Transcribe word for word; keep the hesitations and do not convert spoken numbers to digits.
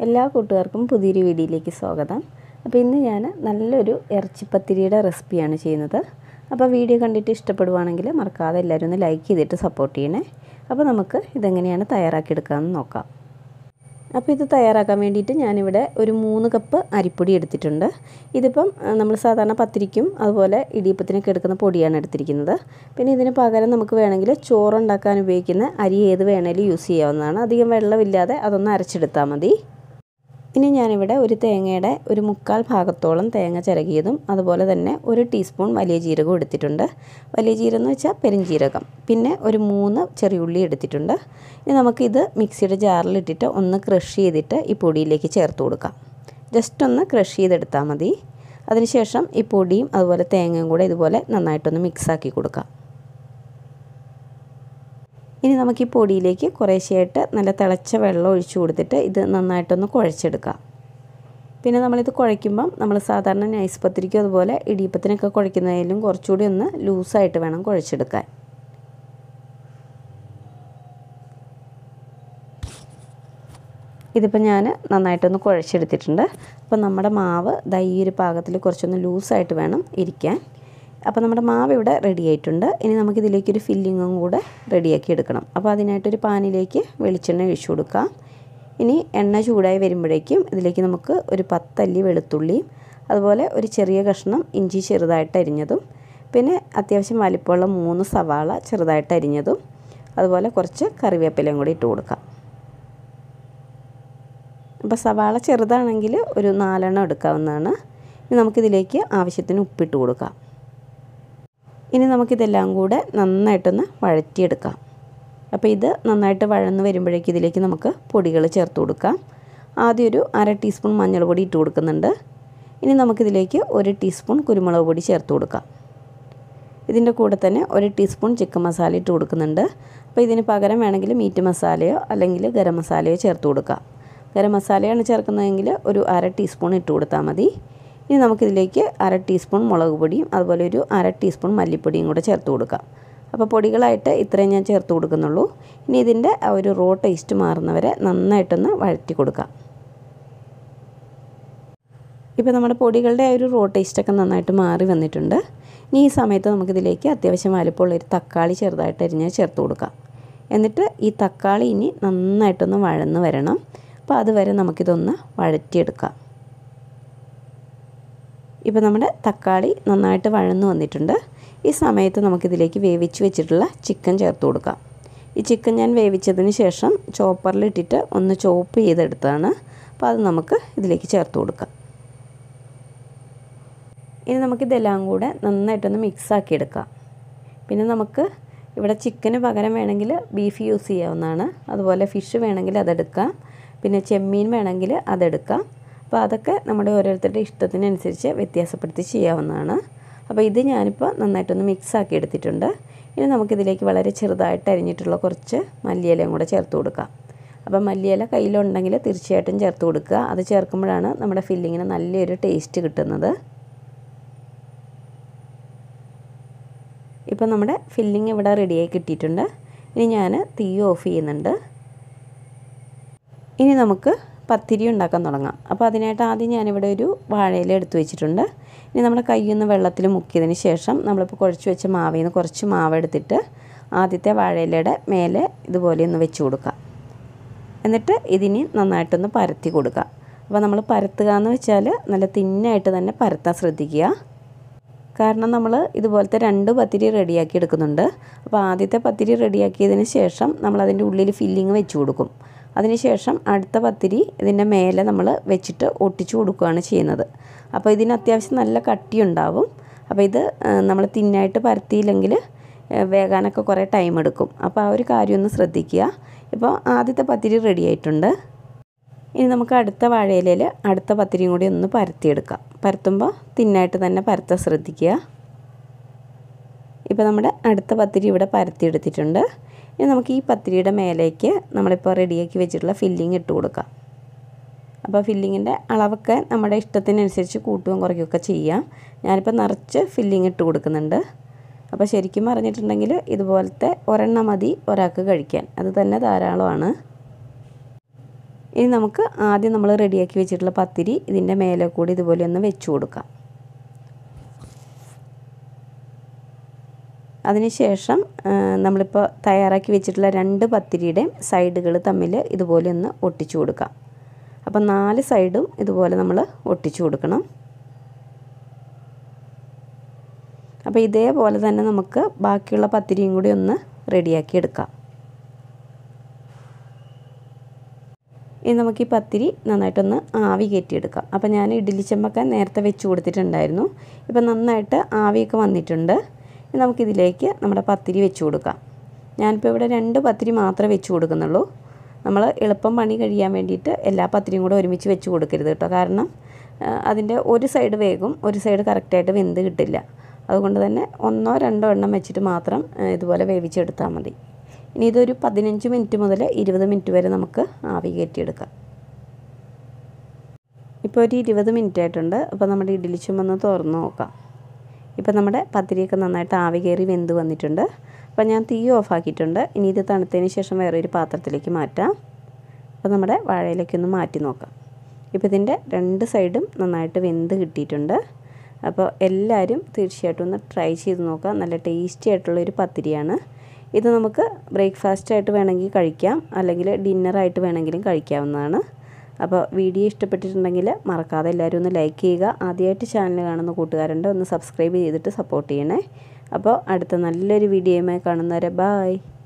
എല്ലാ കൂട്ടുകാർക്കും പുതിയൊരു വീഡിയോയിലേക്ക് സ്വാഗതം. അപ്പോൾ ഇന്ന് ഞാൻ നല്ലൊരു ഇറച്ചിപ്പത്തിരിയുടെ റെസിപ്പിയാണ് ചെയ്യുന്നത്. അപ്പോൾ വീഡിയോ കണ്ടിട്ട് ഇഷ്ടപ്പെടുവാണെങ്കിൽ മറക്കാതെ എല്ലാവരും ഒന്ന് ലൈക്ക് ചെയ്തിട്ട് സപ്പോർട്ട് ചെയ്യണേ. അപ്പോൾ നമുക്ക് ഇതെങ്ങനെയാണ് തയ്യാറാക്കിയെടുക്കാമെന്ന് നോക്കാം. അപ്പോൾ ഇത് തയ്യാറാക്കാൻ വേണ്ടിയിട്ട് ഞാനിവിടെ ഒരു മൂന്ന് കപ്പ് അരിപ്പൊടി എടുത്തിട്ടുണ്ട്. ഇതിപ്പം നമ്മൾ സാധാരണ പത്തിരിക്കും അതുപോലെ ഇടിയപ്പത്തിനൊക്കെ എടുക്കുന്ന പൊടിയാണ് എടുത്തിരിക്കുന്നത്. പിന്നെ ഇതിന് പകരം നമുക്ക് വേണമെങ്കിൽ ചോറുണ്ടാക്കാൻ ഉപയോഗിക്കുന്ന അരി ഏത് വേണമെങ്കിലും യൂസ് ചെയ്യാവുന്നതാണ്. അധികം വെള്ളമില്ലാതെ അതൊന്ന് അരച്ചെടുത്താൽ മതി. ഇനി ഞാനിവിടെ ഒരു തേങ്ങയുടെ ഒരു മുക്കാൽ ഭാഗത്തോളം തേങ്ങ ചിരകിയതും അതുപോലെ തന്നെ ഒരു ടീസ്പൂൺ വലിയ ജീരകം എടുത്തിട്ടുണ്ട്. വലിയ ജീരകം എന്ന് വെച്ചാൽ പെരുംജീരകം. പിന്നെ ഒരു മൂന്ന് ചെറിയുള്ളി എടുത്തിട്ടുണ്ട്. ഇനി നമുക്കിത് മിക്സിയുടെ ജാറിലിട്ടിട്ട് ഒന്ന് ക്രഷ് ചെയ്തിട്ട് ഈ പൊടിയിലേക്ക് ചേർത്ത് കൊടുക്കാം. ജസ്റ്റ് ഒന്ന് ക്രഷ് ചെയ്തെടുത്താൽ മതി. അതിനുശേഷം ഈ പൊടിയും അതുപോലെ തേങ്ങയും കൂടെ ഇതുപോലെ നന്നായിട്ടൊന്ന് മിക്സാക്കി കൊടുക്കാം. ഇനി നമുക്ക് ഈ പൊടിയിലേക്ക് കുറേശ്ശെയായിട്ട് നല്ല തിളച്ച വെള്ളം ഒഴിച്ചു കൊടുത്തിട്ട് ഇത് നന്നായിട്ടൊന്ന് കുഴച്ചെടുക്കാം. പിന്നെ നമ്മളിത് കുഴയ്ക്കുമ്പം നമ്മൾ സാധാരണ നൈസ് പത്തിരിക്കും അതുപോലെ ഇടിയപ്പത്തിനൊക്കെ കുഴയ്ക്കുന്നതിലും കുറച്ചുകൂടി ഒന്ന് ലൂസായിട്ട് വേണം കുഴച്ചെടുക്കാൻ. ഇതിപ്പോൾ ഞാൻ നന്നായിട്ടൊന്ന് കുഴച്ചെടുത്തിട്ടുണ്ട്. അപ്പോൾ നമ്മുടെ മാവ് ദാ ഈ ഒരു പാകത്തിൽ കുറച്ചൊന്ന് ലൂസായിട്ട് വേണം ഇരിക്കാൻ. അപ്പോൾ നമ്മുടെ മാവ് ഇവിടെ റെഡി ആയിട്ടുണ്ട്. ഇനി നമുക്കിതിലേക്കൊരു ഫില്ലിങ്ങും കൂടെ റെഡിയാക്കി എടുക്കണം. അപ്പോൾ അതിനായിട്ടൊരു പാനിലേക്ക് വെളിച്ചെണ്ണ ഒഴിച്ചു കൊടുക്കാം. ഇനി എണ്ണ ചൂടായി വരുമ്പോഴേക്കും ഇതിലേക്ക് നമുക്ക് ഒരു പത്തല്ലി വെളുത്തുള്ളിയും അതുപോലെ ഒരു ചെറിയ കഷ്ണം ഇഞ്ചി ചെറുതായിട്ട് അരിഞ്ഞതും പിന്നെ അത്യാവശ്യം വലിപ്പമുള്ള മൂന്ന് സവാള ചെറുതായിട്ട് അരിഞ്ഞതും അതുപോലെ കുറച്ച് കറിവേപ്പിലയും കൂടി ഇട്ട് കൊടുക്കാം. അപ്പോൾ സവാള ചെറുതാണെങ്കിൽ ഒരു നാലെണ്ണം എടുക്കാവുന്നതാണ്. ഇനി നമുക്കിതിലേക്ക് ആവശ്യത്തിന് ഉപ്പിട്ട് കൊടുക്കാം. ഇനി നമുക്കിതെല്ലാം കൂടെ നന്നായിട്ടൊന്ന് വഴറ്റിയെടുക്കാം. അപ്പോൾ ഇത് നന്നായിട്ട് വഴന്ന് വരുമ്പോഴേക്ക് ഇതിലേക്ക് നമുക്ക് പൊടികൾ ചേർത്ത് കൊടുക്കാം. ആദ്യം ഒരു അര ടീസ്പൂൺ മഞ്ഞൾ പൊടി ഇട്ട് കൊടുക്കുന്നുണ്ട്. ഇനി നമുക്കിതിലേക്ക് ഒരു ടീസ്പൂൺ കുരുമുളക് പൊടി ചേർത്ത് കൊടുക്കാം. ഇതിൻ്റെ കൂടെ തന്നെ ഒരു ടീസ്പൂൺ ചിക്കൻ മസാല ഇട്ട് കൊടുക്കുന്നുണ്ട്. അപ്പോൾ ഇതിന് പകരം വേണമെങ്കിൽ മീറ്റ് മസാലയോ അല്ലെങ്കിൽ ഗരം മസാലയോ ചേർത്ത് കൊടുക്കാം. ഗരം മസാലയാണ് ചേർക്കുന്നതെങ്കിൽ ഒരു അര ടീസ്പൂൺ ഇട്ട് കൊടുത്താൽ മതി. ഇനി നമുക്കിതിലേക്ക് അര ടീസ്പൂൺ മുളക് പൊടിയും അതുപോലെ ഒരു അര ടീസ്പൂൺ മല്ലിപ്പൊടിയും കൂടെ ചേർത്ത് കൊടുക്കാം. അപ്പോൾ പൊടികളായിട്ട് ഇത്രയും ഞാൻ ചേർത്ത് കൊടുക്കുന്നുള്ളൂ. ഇനി ഇതിൻ്റെ ആ ഒരു റോ ടേസ്റ്റ് മാറുന്നവരെ നന്നായിട്ടൊന്ന് വഴറ്റി കൊടുക്കാം. ഇപ്പോൾ നമ്മുടെ പൊടികളുടെ ആ ഒരു റോ ടേസ്റ്റൊക്കെ നന്നായിട്ട് മാറി വന്നിട്ടുണ്ട്. ഇനി ഈ സമയത്ത് നമുക്കിതിലേക്ക് അത്യാവശ്യം വലിപ്പമുള്ള ഒരു തക്കാളി ചെറുതായിട്ട് അരിഞ്ഞ് ചേർത്ത് കൊടുക്കാം. എന്നിട്ട് ഈ തക്കാളി ഇനി നന്നായിട്ടൊന്ന് വഴന്ന് വരണം. അപ്പോൾ അതുവരെ നമുക്കിതൊന്ന് വഴറ്റിയെടുക്കാം. ഇപ്പോൾ നമ്മുടെ തക്കാളി നന്നായിട്ട് വഴന്നു വന്നിട്ടുണ്ട്. ഈ സമയത്ത് നമുക്കിതിലേക്ക് വേവിച്ച് വെച്ചിട്ടുള്ള ചിക്കൻ ചേർത്ത് കൊടുക്കാം. ഈ ചിക്കൻ ഞാൻ വേവിച്ചതിന് ശേഷം ചോപ്പറിലിട്ടിട്ട് ഒന്ന് ചോപ്പ് ചെയ്തെടുത്തതാണ്. അപ്പോൾ അത് നമുക്ക് ഇതിലേക്ക് ചേർത്ത് കൊടുക്കാം. ഇനി നമുക്കിതെല്ലാം കൂടെ നന്നായിട്ടൊന്ന് മിക്സാക്കി എടുക്കാം. പിന്നെ നമുക്ക് ഇവിടെ ചിക്കന് പകരം വേണമെങ്കിൽ ബീഫ് യൂസ് ചെയ്യാവുന്നതാണ്. അതുപോലെ ഫിഷ് വേണമെങ്കിൽ അതെടുക്കാം. പിന്നെ ചെമ്മീൻ വേണമെങ്കിൽ അതെടുക്കാം. അപ്പോൾ അതൊക്കെ നമ്മുടെ ഓരോരുത്തരുടെ ഇഷ്ടത്തിനനുസരിച്ച് വ്യത്യാസപ്പെടുത്തി ചെയ്യാവുന്നതാണ്. അപ്പോൾ ഇത് ഞാനിപ്പോൾ നന്നായിട്ടൊന്ന് മിക്സാക്കി എടുത്തിട്ടുണ്ട്. ഇനി നമുക്കിതിലേക്ക് വളരെ ചെറുതായിട്ട് അരിഞ്ഞിട്ടുള്ള കുറച്ച് മല്ലിയിലയും കൂടെ ചേർത്ത് കൊടുക്കാം. അപ്പോൾ മല്ലിയില കയ്യിലുണ്ടെങ്കിൽ തീർച്ചയായിട്ടും ചേർത്ത് കൊടുക്കുക. അത് ചേർക്കുമ്പോഴാണ് നമ്മുടെ ഫില്ലിങ്ങിന് നല്ലൊരു ടേസ്റ്റ് കിട്ടുന്നത്. ഇപ്പോൾ നമ്മുടെ ഫില്ലിങ് ഇവിടെ റെഡിയായി കിട്ടിയിട്ടുണ്ട്. ഇനി ഞാൻ തീ ഓഫ് ചെയ്യുന്നുണ്ട്. ഇനി നമുക്ക് പത്തിരി ഉണ്ടാക്കാൻ തുടങ്ങാം. അപ്പോൾ അതിനായിട്ട് ആദ്യം ഞാനിവിടെ ഒരു വാഴയില എടുത്തു വെച്ചിട്ടുണ്ട്. ഇനി നമ്മുടെ കയ്യൊന്ന് വെള്ളത്തിൽ മുക്കിയതിന് ശേഷം നമ്മളിപ്പോൾ കുഴച്ച് വെച്ച മാവിൽ നിന്ന് കുറച്ച് മാവ് എടുത്തിട്ട് ആദ്യത്തെ വാഴയിലയുടെ മേലെ ഇതുപോലെ ഒന്ന് വെച്ച് കൊടുക്കുക. എന്നിട്ട് ഇതിന് നന്നായിട്ടൊന്ന് പരത്തി കൊടുക്കുക. അപ്പോൾ നമ്മൾ പരത്തുക എന്ന് വെച്ചാൽ നല്ല തിന്നായിട്ട് തന്നെ പരത്താൻ ശ്രദ്ധിക്കുക. കാരണം നമ്മൾ ഇതുപോലത്തെ രണ്ട് പത്തിരി റെഡിയാക്കി എടുക്കുന്നുണ്ട്. അപ്പോൾ ആദ്യത്തെ പത്തിരി റെഡിയാക്കിയതിന് ശേഷം നമ്മൾ അതിൻ്റെ ഉള്ളിൽ ഫില്ലിങ് വെച്ച് കൊടുക്കും. അതിനുശേഷം അടുത്ത പത്തിരി ഇതിൻ്റെ മേലെ നമ്മൾ വെച്ചിട്ട് ഒട്ടിച്ചു കൊടുക്കുകയാണ് ചെയ്യുന്നത്. അപ്പോൾ ഇതിന് അത്യാവശ്യം നല്ല കട്ടിയുണ്ടാവും. അപ്പോൾ ഇത് നമ്മൾ തിന്നായിട്ട് പരത്തിയില്ലെങ്കിൽ വേകാനൊക്കെ കുറേ ടൈം എടുക്കും. അപ്പോൾ ആ ഒരു കാര്യം ഒന്ന് ശ്രദ്ധിക്കുക. ഇപ്പോൾ ആദ്യത്തെ പത്തിരി റെഡി ആയിട്ടുണ്ട്. ഇനി നമുക്ക് അടുത്ത വാഴയിലയിൽ അടുത്ത പത്തിരിയും കൂടി ഒന്ന് പരത്തിയെടുക്കാം. പരത്തുമ്പോൾ തിന്നായിട്ട് തന്നെ പരത്താൻ ശ്രദ്ധിക്കുക. ഇപ്പോൾ നമ്മുടെ അടുത്ത പത്തിരി ഇവിടെ പരത്തിയെടുത്തിട്ടുണ്ട്. ഇനി നമുക്ക് ഈ പത്തിരിയുടെ മേലേക്ക് നമ്മളിപ്പോൾ റെഡിയാക്കി വെച്ചിട്ടുള്ള ഫില്ലിങ് ഇട്ട് കൊടുക്കാം. അപ്പോൾ ഫില്ലിങ്ങിൻ്റെ അളവൊക്കെ നമ്മുടെ ഇഷ്ടത്തിനനുസരിച്ച് കൂട്ടുകയും കുറയ്ക്കുകയൊക്കെ ചെയ്യാം. ഞാനിപ്പോൾ നിറച്ച് ഫില്ലിങ് ഇട്ട് കൊടുക്കുന്നുണ്ട്. അപ്പോൾ ശരിക്കും പറഞ്ഞിട്ടുണ്ടെങ്കിൽ ഇതുപോലത്തെ ഒരെണ്ണം മതി ഒരാൾക്ക് കഴിക്കാൻ. അത് തന്നെ ധാരാളമാണ്. ഇനി നമുക്ക് ആദ്യം നമ്മൾ റെഡിയാക്കി വെച്ചിട്ടുള്ള പത്തിരി ഇതിൻ്റെ മേലെ കൂടി ഇതുപോലെ ഒന്ന് വെച്ച് കൊടുക്കാം. അതിനുശേഷം നമ്മളിപ്പോൾ തയ്യാറാക്കി വെച്ചിട്ടുള്ള രണ്ട് പത്തിരിയുടെയും സൈഡുകൾ തമ്മിൽ ഇതുപോലെ ഒന്ന് ഒട്ടിച്ചു കൊടുക്കാം. അപ്പം നാല് സൈഡും ഇതുപോലെ നമ്മൾ ഒട്ടിച്ചു കൊടുക്കണം. അപ്പോൾ ഇതേപോലെ തന്നെ നമുക്ക് ബാക്കിയുള്ള പത്തിരിയും കൂടി ഒന്ന് റെഡിയാക്കി എടുക്കാം. ഇനി നമുക്ക് ഈ പത്തിരി നന്നായിട്ടൊന്ന് ആവി കയറ്റിയെടുക്കാം. അപ്പോൾ ഞാൻ ഇഡ്ഡലി ചെമ്പൊക്കെ നേരത്തെ വെച്ച് കൊടുത്തിട്ടുണ്ടായിരുന്നു. ഇപ്പം നന്നായിട്ട് ആവിയൊക്കെ വന്നിട്ടുണ്ട്. ഇനി നമുക്കിതിലേക്ക് നമ്മുടെ പത്തിരി വെച്ച് കൊടുക്കാം. ഞാനിപ്പോൾ ഇവിടെ രണ്ട് പത്തിരി മാത്രമേ വെച്ച് കൊടുക്കുന്നുള്ളൂ. നമ്മൾ എളുപ്പം പണി കഴിയാൻ വേണ്ടിയിട്ട് എല്ലാ പത്തിരിയും കൂടെ ഒരുമിച്ച് വെച്ച് കൊടുക്കരുത് കേട്ടോ. കാരണം അതിൻ്റെ ഒരു സൈഡ് വേഗം ഒരു സൈഡ് കറക്റ്റായിട്ട് വെന്ത് കിട്ടില്ല. അതുകൊണ്ട് തന്നെ ഒന്നോ രണ്ടോ എണ്ണം വെച്ചിട്ട് മാത്രം ഇതുപോലെ വേവിച്ചെടുത്താൽ മതി. ഇനി ഇതൊരു പതിനഞ്ച് മിനിറ്റ് മുതൽ ഇരുപത് മിനിറ്റ് വരെ നമുക്ക് ആവി കയറ്റിയെടുക്കാം. ഇപ്പോൾ ഒരു ഇരുപത് മിനിറ്റ് ആയിട്ടുണ്ട്. അപ്പോൾ നമ്മുടെ ഇഡ്ഡലി ചെമ്പൊന്ന് തുറന്ന് നോക്കാം. ഇപ്പോൾ നമ്മുടെ പത്തിരിയൊക്കെ നന്നായിട്ട് ആവി കയറി വെന്ത് വന്നിട്ടുണ്ട്. അപ്പോൾ ഞാൻ തീ ഓഫാക്കിയിട്ടുണ്ട്. ഇനി ഇത് തണുത്തതിന് ശേഷം വേറൊരു പാത്രത്തിലേക്ക് മാറ്റാം. അപ്പോൾ നമ്മുടെ വാഴയിലേക്കൊന്ന് മാറ്റി നോക്കാം. ഇപ്പോൾ ഇതിൻ്റെ രണ്ട് സൈഡും നന്നായിട്ട് വെന്ത് കിട്ടിയിട്ടുണ്ട്. അപ്പോൾ എല്ലാവരും തീർച്ചയായിട്ടും ഒന്ന് ട്രൈ ചെയ്ത് നോക്കാം. നല്ല ടേസ്റ്റി ആയിട്ടുള്ളൊരു പത്തിരിയാണ്. ഇത് നമുക്ക് ബ്രേക്ക്ഫാസ്റ്റായിട്ട് വേണമെങ്കിൽ കഴിക്കാം, അല്ലെങ്കിൽ ഡിന്നറായിട്ട് വേണമെങ്കിലും കഴിക്കാവുന്നതാണ്. അപ്പോൾ വീഡിയോ ഇഷ്ടപ്പെട്ടിട്ടുണ്ടെങ്കിൽ മറക്കാതെ എല്ലാവരും ഒന്ന് ലൈക്ക് ചെയ്യുക. ആദ്യമായിട്ട് ചാനൽ കാണുന്ന കൂട്ടുകാരുണ്ട് ഒന്ന് സബ്സ്ക്രൈബ് ചെയ്തിട്ട് സപ്പോർട്ട് ചെയ്യണേ. അപ്പോൾ അടുത്ത നല്ലൊരു വീഡിയോയുമായി കാണുന്നവരെ ബായ്.